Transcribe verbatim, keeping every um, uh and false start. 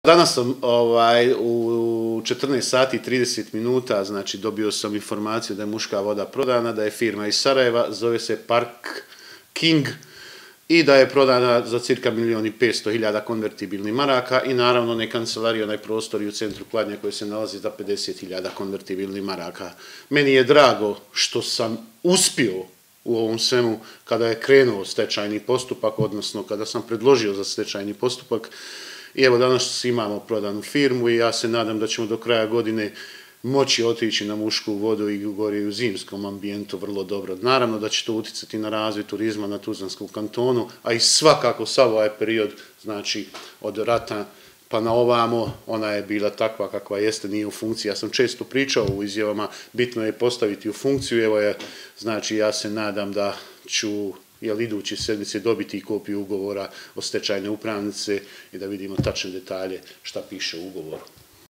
Danas sam ovaj, u četrnaest sati i trideset minuta, znači dobio sam informaciju da je muška voda prodana, da je firma iz Sarajeva, zove se Park King i da je prodana za cirka milijon i petsto hiljada konvertibilnih maraka i naravno ne kancelarija, onaj prostor i u centru Kladnja koji se nalazi za pedeset hiljada konvertibilnih maraka. Meni je drago što sam uspio u ovom svemu kada je krenuo stečajni postupak, odnosno kada sam predložio za stečajni postupak. I evo danas imamo prodanu firmu i ja se nadam da ćemo do kraja godine moći otići na mušku vodu i gore u zimskom ambijentu vrlo dobro. Naravno da će to utjecati na razvoj turizma na Tuzlanskom kantonu, a i svakako sav ovaj period, znači od rata pa na ovamo, ona je bila takva kakva jeste, nije u funkciji. Ja sam često pričao u izjavama, bitno je postaviti u funkciju, evo je, znači ja se nadam da ću jel iduće sedmice dobiti kopiju ugovora o stečajne upravnice i da vidimo tačne detalje šta piše u ugovoru.